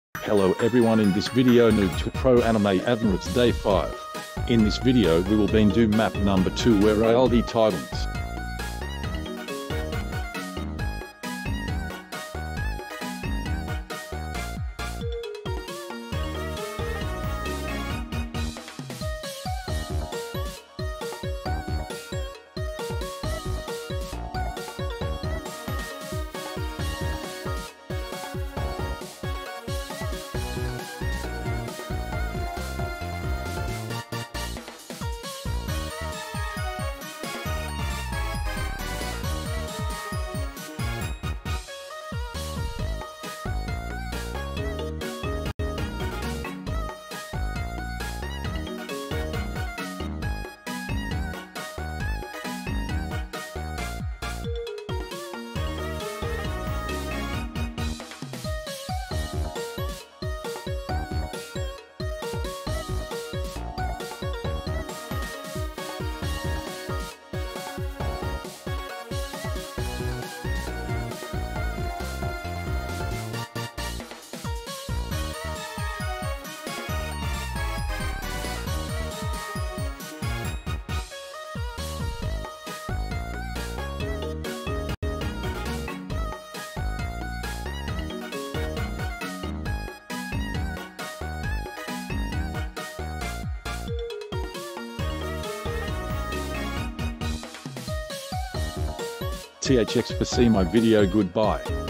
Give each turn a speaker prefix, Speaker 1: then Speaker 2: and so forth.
Speaker 1: Hello everyone, in this video Noob to Pro Anime Admirals Day 5. In this video we will do map number 2 where Reality Titans. THX for see my video, goodbye.